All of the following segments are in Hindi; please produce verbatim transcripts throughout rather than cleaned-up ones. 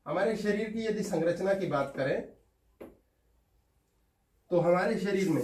हमारे शरीर की यदि संरचना की बात करें तो हमारे शरीर में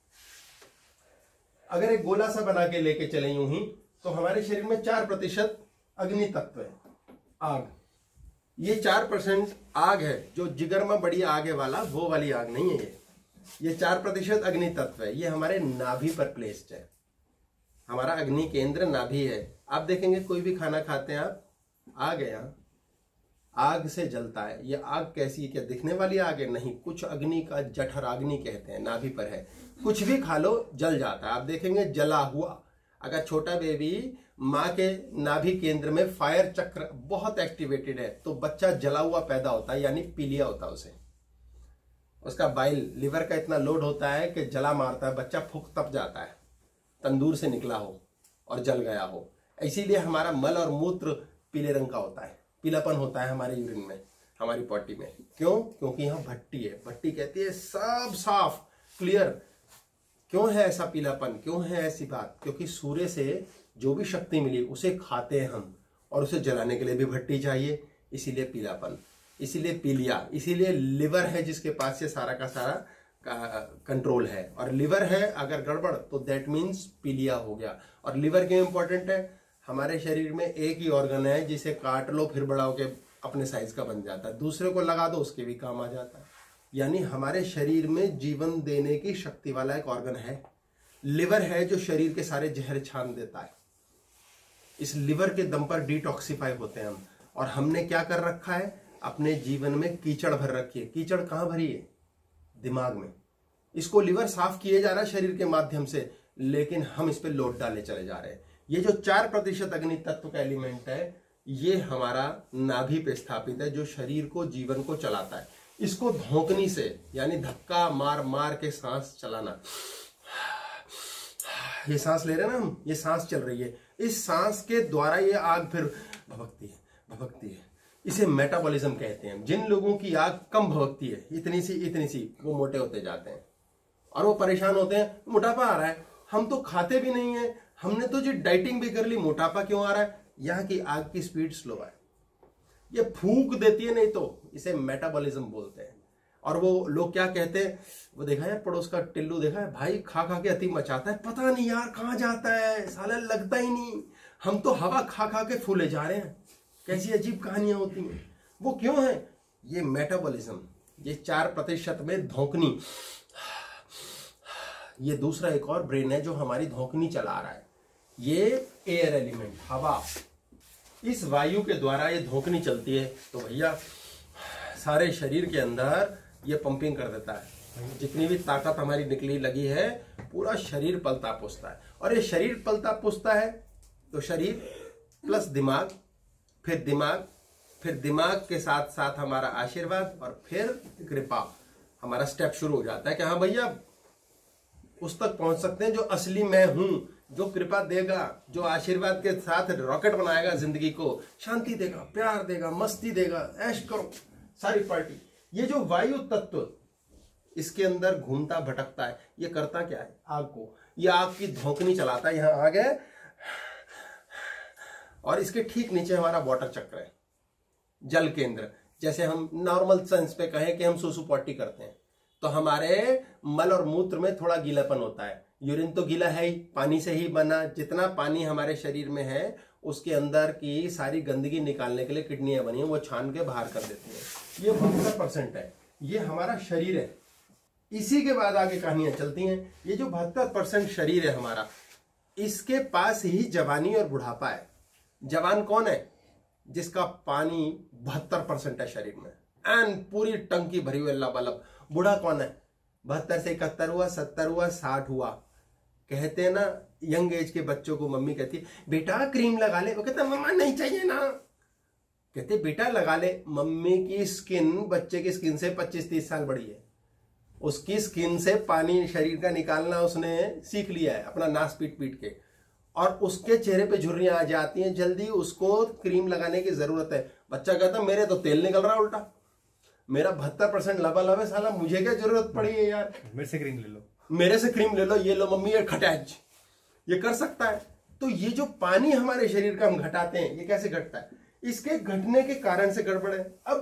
अगर एक गोला सा बना के लेके चले यूं ही, तो हमारे शरीर में चार प्रतिशत अग्नि तत्व है, आग। ये चार परसेंट आग है, जो जिगर में बड़ी आग है वाला, वो वाली आग नहीं है ये। ये चार प्रतिशत अग्नि तत्व है। ये हमारे नाभि पर प्लेस्ड है। हमारा अग्नि केंद्र नाभि है। आप देखेंगे कोई भी खाना खाते हैं आप, आग है यहाँ, आग से जलता है। ये आग कैसी है? क्या दिखने वाली आग है? नहीं, कुछ अग्नि का जठराग्नि कहते हैं, नाभि पर है। कुछ भी खा लो जल जाता है। आप देखेंगे जला हुआ, अगर छोटा बेबी माँ के नाभि केंद्र में फायर चक्र बहुत एक्टिवेटेड है तो बच्चा जला हुआ पैदा होता है, यानी पीलिया होता है उसे। उसका बाइल लिवर का इतना लोड होता है कि जला मारता है, बच्चा फूक तप जाता है, तंदूर से निकला हो और जल गया हो। इसीलिए हमारा मल और मूत्र पीले रंग का होता है, पीलापन होता है हमारे यूरिन में, हमारी पॉटी में। क्यों? क्योंकि यहाँ भट्टी है। भट्टी कहती है सब साफ क्लियर। क्यों है ऐसा पीलापन? क्यों है ऐसी बात? क्योंकि सूर्य से जो भी शक्ति मिली उसे खाते हैं हम, और उसे जलाने के लिए भी भट्टी चाहिए, इसीलिए पीलापन, इसीलिए पीलिया, इसीलिए लिवर है जिसके पास ये सारा का सारा कंट्रोल है। और लिवर है अगर गड़बड़ तो दैट मीन्स पीलिया हो गया। और लिवर क्यों इंपॉर्टेंट है? हमारे शरीर में एक ही ऑर्गन है जिसे काट लो फिर बड़ा होके अपने साइज का बन जाता है, दूसरे को लगा दो उसके भी काम आ जाता है। यानी हमारे शरीर में जीवन देने की शक्ति वाला एक ऑर्गन है, लिवर है, जो शरीर के सारे जहर छान देता है। इस लिवर के दम पर डिटॉक्सिफाई होते हैं हम। और हमने क्या कर रखा है? अपने जीवन में कीचड़ भर रखी है। कीचड़ कहां भरी है? दिमाग में। इसको लिवर साफ किए जा रहा है शरीर के माध्यम से, लेकिन हम इस पे लोड डाले चले जा रहे हैं। ये जो चार प्रतिशत अग्नि तत्व का एलिमेंट है, ये हमारा नाभि पे स्थापित है, जो शरीर को, जीवन को चलाता है। इसको धोकनी से, यानी धक्का मार मार के सांस चलाना। ये सांस ले रहे हैं ना हम, ये सांस चल रही है, इस सांस के द्वारा ये आग फिर भभकती है, भभकती है। इसे मेटाबॉलिज्म कहते हैं। जिन लोगों की आग कम भभकती है, इतनी सी इतनी सी, वो मोटे होते जाते हैं और वो परेशान होते हैं, मोटापा आ रहा है। हम तो खाते भी नहीं है, हमने तो जी डाइटिंग भी कर ली, मोटापा क्यों आ रहा है? यहाँ की आग की स्पीड स्लो है, ये फूंक देती है, नहीं तो इसे मेटाबॉलिज्म बोलते हैं। और वो लोग क्या कहते हैं, वो देखा है पड़ोस का टिल्लू, देखा है भाई, खा खा के अति मचाता है, पता नहीं यार कहाँ जाता है, साला लगता ही नहीं। हम तो हवा खा खा के फूले जा रहे हैं। कैसी अजीब कहानियां होती हैं। वो क्यों है? ये मेटाबॉलिज्म, ये चार प्रतिशत में धोकनी। ये दूसरा एक और ब्रेन है जो हमारी धोकनी चला रहा है। ये एयर एलिमेंट, हवा, इस वायु के द्वारा ये धोकनी चलती है। तो भैया सारे शरीर के अंदर ये पंपिंग कर देता है। जितनी भी ताकत हमारी निकली लगी है, पूरा शरीर पलता पुसता है। और ये शरीर पलता पुसता है तो शरीर प्लस दिमाग, फिर दिमाग, फिर दिमाग के साथ साथ हमारा आशीर्वाद, और फिर कृपा। हमारा स्टेप शुरू हो जाता है कि हाँ भैया उस तक पहुंच सकते हैं जो असली मैं हूं, जो कृपा देगा, जो आशीर्वाद के साथ रॉकेट बनाएगा, जिंदगी को शांति देगा, प्यार देगा, मस्ती देगा, ऐश करो सारी पार्टी। ये जो वायु तत्व इसके अंदर घूमता भटकता है, ये करता क्या है? आग को, ये आग की धोकनी चलाता है। यहां आग है और इसके ठीक नीचे हमारा वाटर चक्र है, जल केंद्र। जैसे हम नॉर्मल सेंस पे कहें कि हम सुसु पॉटी करते हैं, तो हमारे मल और मूत्र में थोड़ा गीलापन होता है। यूरिन तो गीला है ही, पानी से ही बना। जितना पानी हमारे शरीर में है, उसके अंदर की सारी गंदगी निकालने के लिए किडनियां बनी है, वो छान के बाहर कर देती है। ये बहत्तर परसेंट है, ये हमारा शरीर है। इसी के बाद आगे कहानियां चलती हैं। ये जो बहत्तर परसेंट शरीर है हमारा, इसके पास ही जवानी और बुढ़ापा है। जवान कौन है? जिसका पानी बहत्तर परसेंट है शरीर में, एंड पूरी टंकी भरी हुई अल्लाह बल्लभ। बूढ़ा कौन है? बहत्तर से इकहत्तर हुआ, सत्तर हुआ, साठ हुआ। कहते हैं ना, यंग एज के बच्चों को मम्मी कहती है बेटा क्रीम लगा ले, वो कहता है मम्मा नहीं चाहिए ना। कहते बेटा लगा ले। मम्मी की स्किन बच्चे की स्किन से पच्चीस तीस साल बड़ी है। उसकी स्किन से पानी शरीर का निकालना उसने सीख लिया है, अपना नास पीट पीट के, और उसके चेहरे पे झुर्रियां आ जाती हैं जल्दी, उसको क्रीम लगाने की जरूरत है। बच्चा कहता मेरे तो तेल निकल रहा उल्टा, मेरा बहत्तर परसेंट लबालब है, साला मुझे क्या जरूरत पड़ी है यार, मेरे से क्रीम ले लो, मेरे से क्रीम ले लो, ये लो मम्मी ये खटैच, ये कर सकता है। तो ये जो पानी हमारे शरीर का हम घटाते हैं, ये कैसे घटता है? इसके घटने के कारण से गड़बड़ है। अब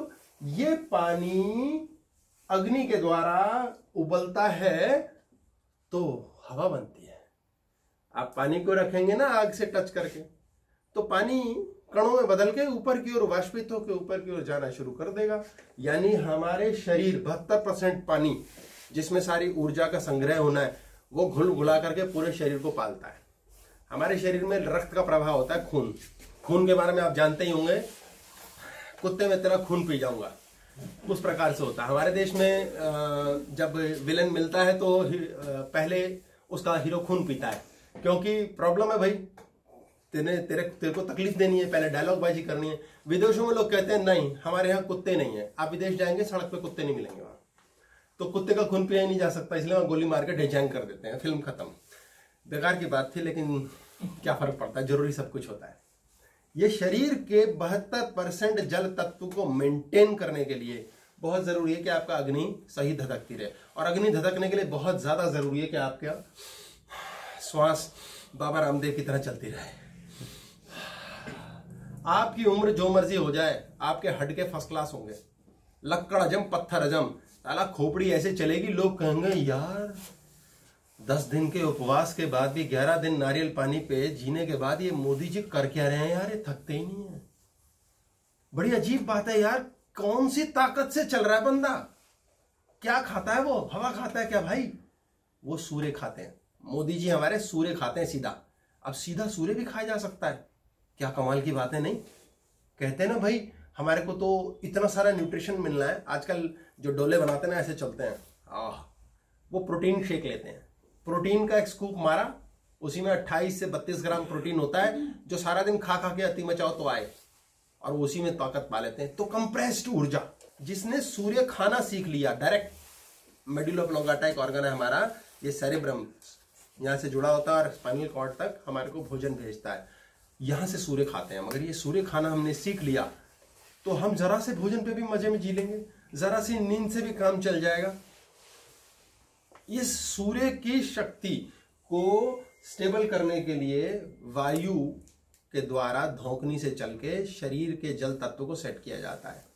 ये पानी अग्नि के द्वारा उबलता है तो हवा बनती है। आप पानी को रखेंगे ना आग से टच करके, तो पानी कणों में बदल के ऊपर की ओर वाष्पित होकर ऊपर की ओर जाना शुरू कर देगा। यानी हमारे शरीर बहत्तर परसेंट पानी, जिसमें सारी ऊर्जा का संग्रह होना है, वो घुल घुला करके पूरे शरीर को पालता है। हमारे शरीर में रक्त का प्रवाह होता है, खून। खून के बारे में आप जानते ही होंगे, कुत्ते में तेरा खून पी जाऊंगा, उस प्रकार से होता है। हमारे देश में जब विलन मिलता है तो पहले उसका हीरो खून पीता है, क्योंकि प्रॉब्लम है भाई, तेरे तेरे तेरे को तकलीफ देनी है, पहले डायलॉग बाजी करनी है। विदेशों में लोग कहते हैं नहीं हमारे यहाँ कुत्ते नहीं है, आप विदेश जाएंगे सड़क पे कुत्ते नहीं मिलेंगे वहां, तो कुत्ते का खून पिया ही नहीं जा सकता, इसलिए वहां गोली मार के ढेचैंग कर देते हैं, फिल्म खत्म। बेकार की बात थी, लेकिन क्या फर्क पड़ता है, जरूरी सब कुछ होता है। ये शरीर के बहत्तर परसेंट जल तत्व को मेंटेन करने के लिए बहुत जरूरी है कि आपका अग्नि सही धधकती रहे, और अग्नि धधकने के लिए बहुत ज्यादा जरूरी है कि आपका श्वास बाबा रामदेव की तरह चलती रहे। आपकी उम्र जो मर्जी हो जाए, आपके हड्के फर्स्ट क्लास होंगे, लक्कड़ अजम पत्थर अजम, साला खोपड़ी ऐसे चलेगी, लोग कहेंगे यार दस दिन के उपवास के बाद भी ग्यारह दिन नारियल पानी पे जीने के बाद ये मोदी जी कर क्या रहे हैं यार, ये थकते ही नहीं है। बड़ी अजीब बात है यार, कौन सी ताकत से चल रहा है बंदा, क्या खाता है वो, हवा खाता है क्या भाई? वो सूर्य खाते हैं, मोदी जी हमारे सूर्य खाते हैं सीधा। अब सीधा सूर्य भी खाया जा सकता है, क्या कमाल की बात है। नहीं कहते हैं ना भाई, हमारे को तो इतना सारा न्यूट्रिशन मिलना है। आजकल जो डोले बनाते हैं ना ऐसे चलते हैं, आह वो प्रोटीन शेक लेते हैं, प्रोटीन का एक स्कूप मारा, उसी में अट्ठाईस से बत्तीस ग्राम प्रोटीन होता है, जो सारा दिन खा खा के अति मचाओ तो आए, और उसी में ताकत पा लेते हैं। तो कंप्रेस्ड ऊर्जा, जिसने सूर्य खाना सीख लिया, डायरेक्ट मेडुला ऑब्लोंगाटा एक ऑर्गन है हमारा, ये सेरेब्रम यहां से जुड़ा होता है और स्पाइनल कॉर्ड तक हमारे को भोजन भेजता है, यहां से सूर्य खाते हैं। मगर ये सूर्य खाना हमने सीख लिया तो हम जरा से भोजन पे भी मजे में जी लेंगे, जरा सी नींद से भी काम चल जाएगा। इस सूर्य की शक्ति को स्टेबल करने के लिए वायु के द्वारा धौंकनी से चल के शरीर के जल तत्व को सेट किया जाता है।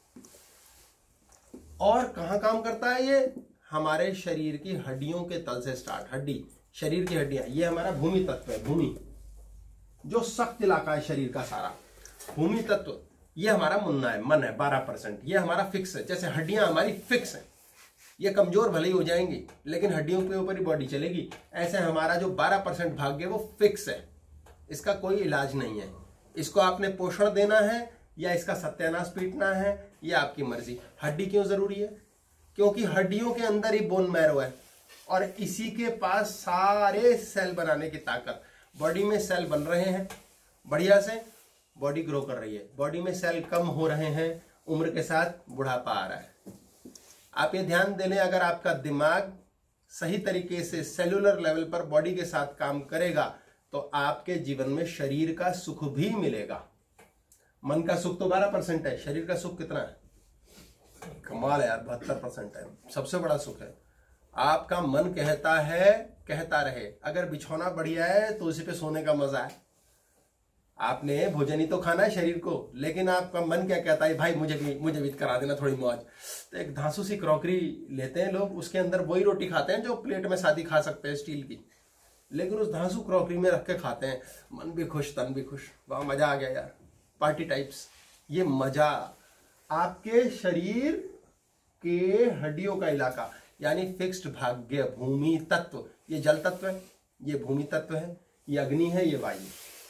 और कहां काम करता है ये? हमारे शरीर की हड्डियों के तल से स्टार्ट, हड्डी शरीर की हड्डियां, ये हमारा भूमि तत्व है, भूमि जो सख्त इलाका है शरीर का सारा, भूमि तत्व ये हमारा मुन्ना है, मन है बारह परसेंट, ये हमारा फिक्स है। जैसे हड्डियां हमारी फिक्स है, ये कमजोर भले ही हो जाएंगी लेकिन हड्डियों के ऊपर ही बॉडी चलेगी, ऐसे हमारा जो बारह परसेंट भाग्य वो फिक्स है, इसका कोई इलाज नहीं है। इसको आपने पोषण देना है या इसका सत्यानाश पीटना है, ये आपकी मर्जी। हड्डी क्यों जरूरी है? क्योंकि हड्डियों के अंदर ही बोन मैरो है और इसी के पास सारे सेल बनाने की ताकत। बॉडी में सेल बन रहे हैं बढ़िया से, बॉडी ग्रो कर रही है, बॉडी में सेल कम हो रहे हैं, उम्र के साथ बुढ़ापा आ रहा है। आप ये ध्यान दे लें, अगर आपका दिमाग सही तरीके से सेलुलर लेवल पर बॉडी के साथ काम करेगा तो आपके जीवन में शरीर का सुख भी मिलेगा। मन का सुख तो बारह परसेंट है, शरीर का सुख कितना है? कमाल है यार, बहत्तर परसेंट है, सबसे बड़ा सुख है। आपका मन कहता है कहता रहे, अगर बिछौना बढ़िया है तो उसी पे सोने का मजा है। आपने भोजन ही तो खाना है शरीर को, लेकिन आपका मन क्या कहता है, भाई मुझे भी मुझे भी करा देना थोड़ी मौज। तो एक धांसू सी क्रॉकरी लेते हैं लोग, उसके अंदर वही रोटी खाते हैं जो प्लेट में शादी खा सकते हैं स्टील की, लेकिन उस धांसू क्रॉकरी में रख के खाते हैं, मन भी खुश तन भी खुश, वाह मजा आ गया यार, पार्टी टाइप्स। ये मजा आपके शरीर के हड्डियों का इलाका यानी फिक्स्ड भाग्य, भूमि तत्व, ये जल तत्व है, ये भूमि तत्व है, ये अग्नि है, ये वायु।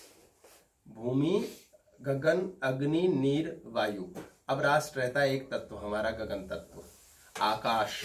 भूमि, गगन, अग्नि, नीर, वायु। अब राष्ट्र रहता है एक तत्व, हमारा गगन तत्व, आकाश।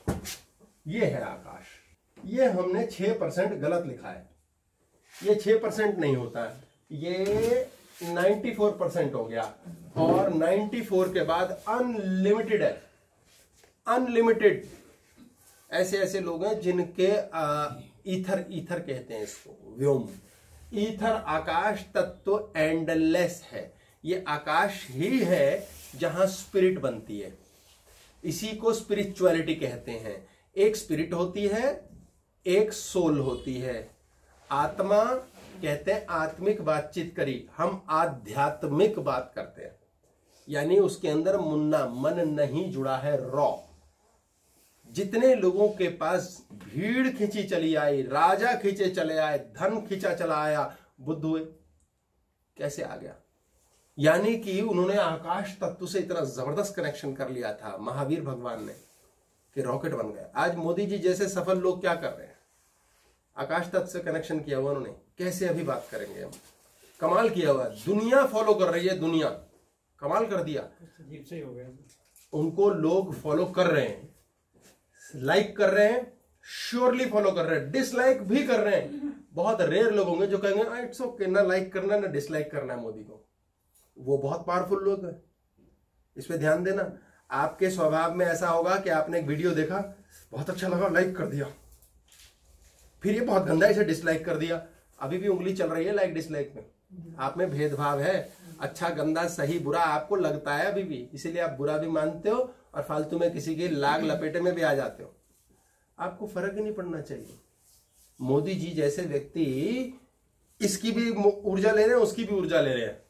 ये है आकाश। ये हमने छह परसेंट गलत लिखा है, ये छह परसेंट नहीं होता है, ये चौरानवे परसेंट हो गया, और चौरानवे के बाद अनलिमिटेड है, अनलिमिटेड। ऐसे ऐसे लोग हैं जिनके आ, ईथर ईथर कहते हैं इसको, व्योम। ईथर आकाश तत्व एंडलेस है, ये आकाश ही है जहां स्पिरिट बनती है, इसी को स्पिरिचुअलिटी कहते हैं। एक स्पिरिट होती है, एक सोल होती है। आत्मा कहते हैं आत्मिक बातचीत करी, हम आध्यात्मिक बात करते हैं। यानी उसके अंदर मुन्ना मन नहीं जुड़ा है, रॉ। जितने लोगों के पास भीड़ खींची चली आई, राजा खींचे चले आए, धन खींचा चला आया, बुद्ध हुए। कैसे आ गया? यानी कि उन्होंने आकाश तत्व से इतना जबरदस्त कनेक्शन कर लिया था महावीर भगवान ने कि रॉकेट बन गया। आज मोदी जी जैसे सफल लोग क्या कर रहे हैं? आकाश तत्व से कनेक्शन किया हुआ उन्होंने। कैसे अभी बात करेंगे हम। कमाल किया हुआ, दुनिया फॉलो कर रही है, दुनिया कमाल कर दिया। सही हो गया। उनको लोग फॉलो कर रहे हैं, लाइक कर रहे हैं, श्योरली फॉलो कर रहे हैं, डिसलाइक भी कर रहे हैं। बहुत रेयर लोग होंगे जो कहेंगे इट्स ओके, ना लाइक करना ना डिसलाइक करना है मोदी को। वो बहुत पावरफुल लोग हैं, इस पे ध्यान देना। आपके स्वभाव में ऐसा होगा कि आपने एक वीडियो देखा, बहुत अच्छा लगा, लाइक कर दिया, फिर ये बहुत गंदा, इसे डिसलाइक कर दिया। अभी भी उंगली चल रही है लाइक डिसलाइक में। आप में भेदभाव है, अच्छा गंदा सही बुरा आपको लगता है अभी भी, इसीलिए आप बुरा भी मानते हो और फालतू में किसी के लाग लपेटे में भी आ जाते हो। आपको फर्क ही नहीं पड़ना चाहिए। मोदी जी जैसे व्यक्ति इसकी भी ऊर्जा ले रहे हैं, उसकी भी ऊर्जा ले रहे हैं।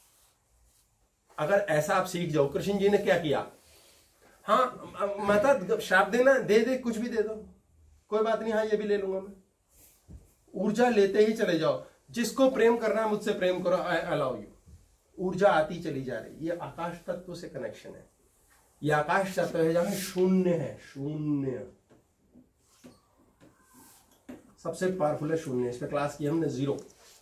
अगर ऐसा आप सीख जाओ, कृष्ण जी ने क्या किया, हाँ माता श्राप देना, दे दे कुछ भी दे दो, कोई बात नहीं, हाँ ये भी ले लूंगा मैं। ऊर्जा लेते ही चले जाओ। जिसको प्रेम करना है मुझसे प्रेम करो, आई अलाउ यू। ऊर्जा आती चली जा रही। ये आकाश तत्व से कनेक्शन है। ये आकाश तत्व है जहां शून्य है, शून्य सबसे पावरफुल है। शून्य, इस पे क्लास की हमने, जीरो।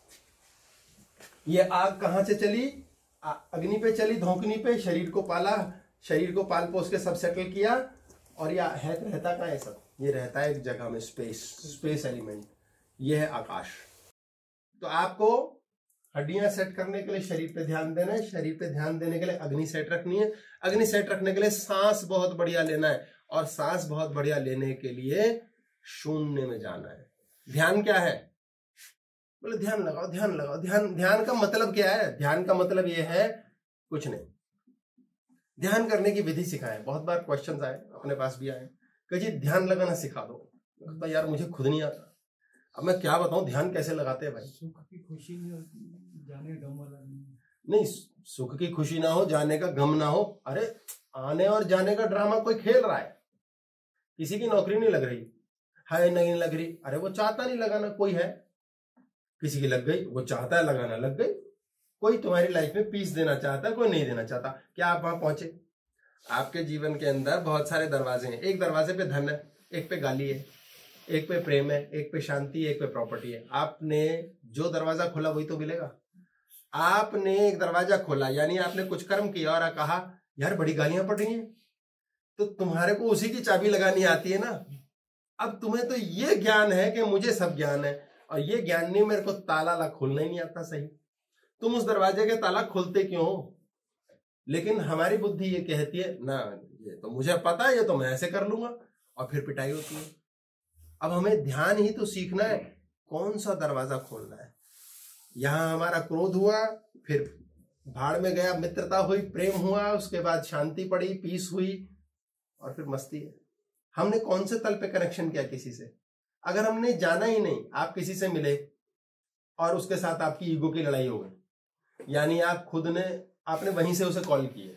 ये आग कहां से चली? अग्नि पे चली, धोकनी पे, शरीर को पाला, शरीर को पाल पोस के सब सेटल किया। और यह है रहता का है सब, ये रहता है एक जगह में, स्पेस, स्पेस एलिमेंट। ये है आकाश। तो आपको हड्डियां सेट करने के लिए शरीर पे ध्यान देना है, शरीर पे ध्यान देने के लिए अग्नि सेट रखनी है, अग्नि सेट रखने के लिए सांस बहुत बढ़िया लेना है, और सांस बहुत बढ़िया लेने के लिए शून्य में जाना है। ध्यान क्या है? बोले ध्यान लगाओ, ध्यान लगाओ। ध्यान, ध्यान का मतलब क्या है? ध्यान का मतलब यह है कुछ नहीं। ध्यान करने की विधि सिखाएं। बहुत बार क्वेश्चंस आए, अपने पास भी आए कि जी ध्यान लगाना सिखा दो। तो यार मुझे खुद नहीं आता, अब मैं क्या बताऊं ध्यान कैसे लगाते हैं भाई। सुख की खुशी जाने का गम वाला नहीं, सुख की खुशी ना हो, जाने का गम ना हो। अरे आने और जाने का ड्रामा कोई खेल रहा है। किसी की नौकरी नहीं लग रही है, नहीं लग रही, अरे वो चाहता नहीं लगाना, कोई है। किसी की लग गई, वो चाहता है लगाना, लग गई। कोई तुम्हारी लाइफ में पीस देना चाहता है, कोई नहीं देना चाहता। क्या आप वहां पहुंचे? आपके जीवन के अंदर बहुत सारे दरवाजे हैं। एक दरवाजे पे धन है, एक पे गाली है, एक पे प्रेम है, एक पे शांति है, एक पे प्रॉपर्टी है। आपने जो दरवाजा खोला वही तो मिलेगा। आपने एक दरवाजा खोला, यानी आपने कुछ कर्म किया और कहा यार बड़ी गालियां पड़ रही हैं, तो तुम्हारे को उसी की चाबी लगानी आती है ना। अब तुम्हें तो ये ज्ञान है कि मुझे सब ज्ञान है, और ये ज्ञान नहीं, मेरे को ताला ला खोलना ही नहीं आता सही। तुम उस दरवाजे के ताला खोलते क्यों हो? लेकिन हमारी बुद्धि ये कहती है ना, ये तो मुझे पता है, ये तो मैं ऐसे कर लूंगा, और फिर पिटाई होती है। अब हमें ध्यान ही तो सीखना है, कौन सा दरवाजा खोलना है। यहां हमारा क्रोध हुआ, फिर भाड़ में गया, मित्रता हुई, प्रेम हुआ, उसके बाद शांति पड़ी, पीस हुई, और फिर मस्ती है। हमने कौन से तल पे कनेक्शन किया किसी से? अगर हमने जाना ही नहीं, आप किसी से मिले और उसके साथ आपकी ईगो की लड़ाई हो गई, यानी आप खुद ने, आपने वहीं से उसे कॉल किए।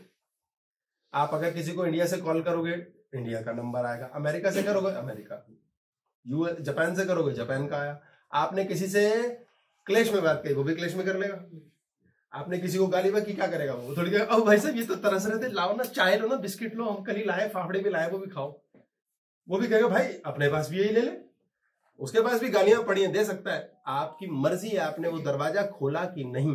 आप अगर किसी को इंडिया से कॉल करोगे, इंडिया का नंबर आएगा। अमेरिका से करोगे, अमेरिका। यूएस, जापान से करोगे, जापान का आया। आपने किसी से क्लेश में बात कही, वो भी क्लेश में कर लेगा। आपने किसी को गाली बात की, क्या करेगा वो? थोड़ी देर, ओ भाई साहब ये तो तरस रहे थे, लाओ ना चाय लो ना, बिस्किट लो, हम कल ही लाए, फाफड़े भी लाए, वो भी खाओ। वो भी कहेगा भाई अपने पास भी यही ले ले, उसके पास भी गालियां पड़ी हैं, दे सकता है। आपकी मर्जी है, आपने वो दरवाजा खोला कि नहीं।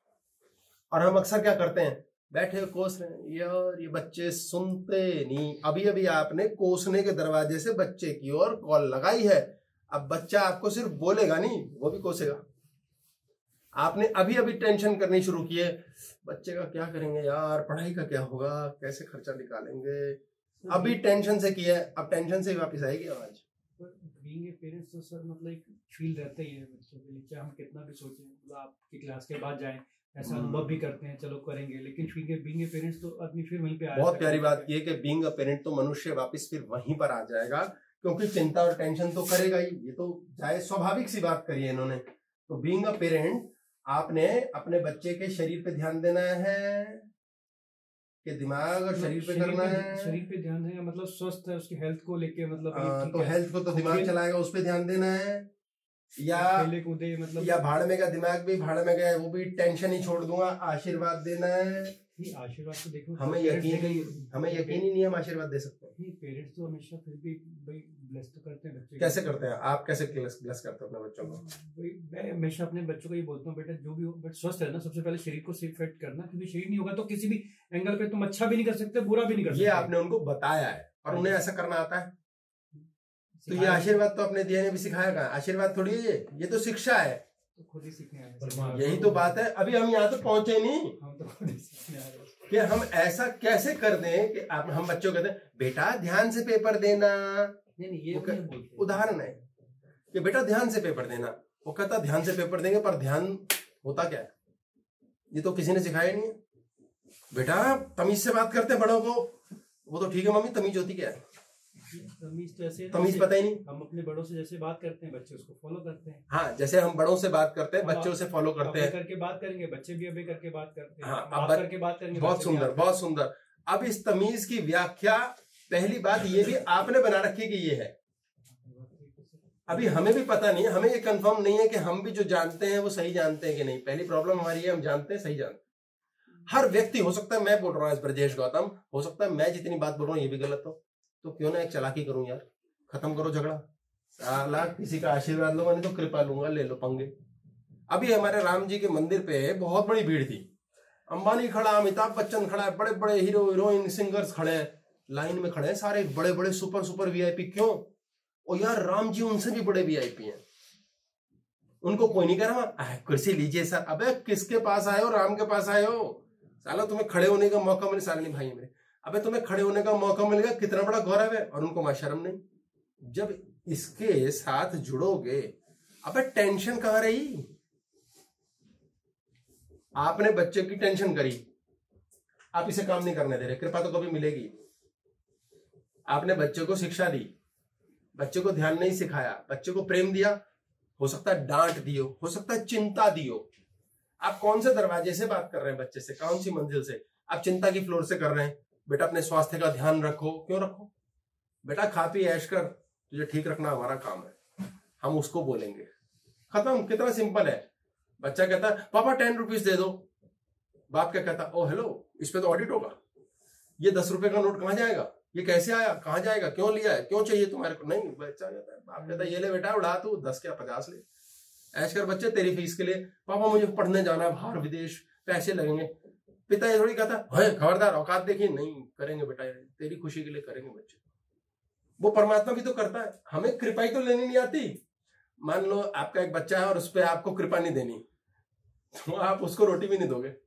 और हम अक्सर क्या करते हैं, बैठे कोस रहे हैं, यार ये बच्चे सुनते नहीं। अभी अभी आपने कोसने के दरवाजे से बच्चे की ओर कॉल लगाई है। अब बच्चा आपको सिर्फ बोलेगा नहीं, वो भी कोसेगा। आपने अभी अभी टेंशन करनी शुरू की है, बच्चे का क्या करेंगे यार, पढ़ाई का क्या होगा, कैसे खर्चा निकालेंगे। अभी टेंशन से किया है, अब टेंशन से ही वापस आएगी आवाज। बीइंग ए पेरेंट्स तो सर मतलब एक फील रहता ही है बच्चों के लिए, चाहे हम कितना भी सोचें। मतलब आपकी क्लास के बाद जाएं, ऐसा अनुभव भी करते हैं, चलो करेंगे, लेकिन बीइंग ए पेरेंट्स तो आदमी फिर वहीं पे आ। बहुत प्यारी बात ये कि बीइंग अ पेरेंट तो मनुष्य वापस फिर वहीं पर आ जाएगा, क्योंकि चिंता और टेंशन तो करेगा ही। ये तो चाहे स्वाभाविक सी बात करी है इन्होंने। तो बीइंग अ पेरेंट, आपने अपने बच्चे के शरीर पे ध्यान देना है, कि दिमाग और शरीर पे करना है, शरीर पे ध्यान देना मतलब स्वस्थ है उसकी हेल्थ को लेके मतलब आ, तो हेल्थ को तो दिमाग चलाएगा, उस पे ध्यान देना है, या खेले कूदे मतलब या भाड़ में का दिमाग भी भाड़ में गया वो भी टेंशन ही छोड़ दूंगा, आशीर्वाद देना है। आशीर्वाद तो देखो हमें यकीन नहीं, हमें यकीन ही नहीं हम आशीर्वाद दे सकते हैं। पेरेंट्स तो हमेशा फिर भी भाई ब्लेस तो करते हैं बच्चे। कैसे करते हैं आप, कैसे ब्लेस करते हो अपने बच्चों को? भाई मैं हमेशा अपने बच्चों को ये बोलता हूँ बेटा जो भी हो बट स्वस्थ रहना, सबसे पहले शरीर को फिट करना, क्योंकि शरीर नहीं होगा तो किसी भी एंगल पे तुम अच्छा भी नहीं कर सकते बुरा भी नहीं कर सकते। ये आपने उनको बताया है और उन्हें ऐसा करना आता है, तो ये आशीर्वाद तो अपने दिया ने भी सिखाया कहा, आशीर्वाद थोड़ी है ये ये तो शिक्षा है, तो खुद ही सीखने आ रहे। यही तो बात है, अभी हम यहाँ तो पहुंचे नहीं, हम तो खुद ही सीखने आ रहे कि हम ऐसा कैसे कर दें कि आप हम बच्चों को कहते हैं बेटा ध्यान से पेपर देना। नहीं नहीं ये नहीं बोलते, उदाहरण है कि बेटा ध्यान से पेपर देना, वो कहता ध्यान से पेपर देंगे, पर ध्यान होता क्या है ये तो किसी ने सिखाया नहीं है। बेटा तमीज से बात करते हैं बड़ों को, वो तो ठीक है मम्मी, तमीज होती क्या है? तमीज तो ऐसे तमीज पता ही नहीं। हम अपने बड़ों से जैसे बात करते हैं बच्चे उसको फॉलो करते हैं। हाँ, जैसे हम बड़ों से बात करते हैं बच्चों से फॉलो करते हैं, करके बात करेंगे बच्चे भी अबे करके बात करते हैं। हाँ, बात करके बात करेंगे। बहुत सुंदर बहुत सुंदर। अब इस तमीज की व्याख्या, पहली बात ये भी आपने बना रखी कि ये है, अभी हमें भी पता नहीं है, हमें ये कंफर्म नहीं है कि हम भी जो जानते हैं वो सही जानते हैं कि नहीं। पहली प्रॉब्लम हमारी है, हम जानते हैं सही जानते हैं। हर व्यक्ति, हो सकता है मैं बोल रहा हूँ ब्रजेश गौतम, हो सकता है मैं जितनी बात बोल रहा हूँ ये भी गलत हो, तो क्यों ना एक चालाकी करूं यार, खत्म करो झगड़ा, साला किसी का आशीर्वाद लूंगा नहीं तो कृपा लूंगा, ले लो पंगे। अभी हमारे राम जी के मंदिर पे बहुत बड़ी भीड़ थी, अंबानी खड़ा, अमिताभ बच्चन खड़ा है, बड़े बड़े हीरो हीरोइन सिंगर्स खड़े हैं, लाइन में खड़े हैं सारे बड़े बड़े सुपर सुपर वीआईपी। क्यों? ओ यार राम जी उनसे भी बड़े वीआईपी हैं, उनको कोई नहीं कह रहा कुर्सी लीजिए सर। अबे किसके पास आए हो? राम के पास आए हो, साला तुम्हें खड़े होने का मौका मिले, साले नहीं भाई मेरे, अबे तुम्हें खड़े होने का मौका मिल गया, कितना बड़ा गौरव है, और उनको शर्म नहीं। जब इसके साथ जुड़ोगे, अबे टेंशन कहां रही? आपने बच्चे की टेंशन करी, आप इसे काम नहीं करने दे रहे, कृपा तो कभी मिलेगी। आपने बच्चे को शिक्षा दी, बच्चे को ध्यान नहीं सिखाया, बच्चे को प्रेम दिया, हो सकता है डांट दियो, हो सकता है चिंता दियो। आप कौन से दरवाजे से बात कर रहे हैं बच्चे से, कौन सी मंजिल से? आप चिंता की फ्लोर से कर रहे हैं। बेटा अपने स्वास्थ्य का ध्यान रखो। क्यों रखो? बेटा खा पी ऐश कर, तुझे ठीक रखना हमारा काम है, हम उसको बोलेंगे, खत्म। कितना सिंपल है। बच्चा कहता है पापा टेन रुपीज दे दो, बाप क्या कहता, ओ हेलो इस पे तो ऑडिट होगा, ये दस रुपए का नोट कहां जाएगा, ये कैसे आया, कहां जाएगा, क्यों लिया है, क्यों चाहिए तुम्हारे को? नहीं, बच्चा कहता है, बाप कहता है ये ले बेटा उड़ा, तू दस क्या पचास ले, ऐश कर बच्चे तेरी फीस के लिए। पापा मुझे पढ़ने जाना है बाहर विदेश, पैसे लगेंगे। पिता ये थोड़ी कहता है खबरदार औकात देखिए, नहीं करेंगे बेटा, तेरी खुशी के लिए करेंगे बच्चे। वो परमात्मा भी तो करता है, हमें कृपा ही तो लेनी नहीं आती। मान लो आपका एक बच्चा है और उस पर आपको कृपा नहीं देनी, तो आप उसको रोटी भी नहीं दोगे।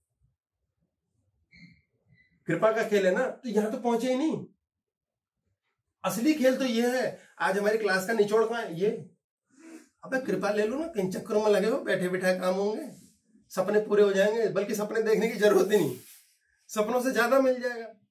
कृपा का खेल है ना, तो यहां तो पहुंचे ही नहीं। असली खेल तो ये है। आज हमारी क्लास का निचोड़ कहां है? ये अबे कृपा ले लो ना, किन चक्करों में लगे हो, बैठे बैठे काम होंगे, सपने पूरे हो जाएंगे, बल्कि सपने देखने की जरूरत ही नहीं, सपनों से ज्यादा मिल जाएगा।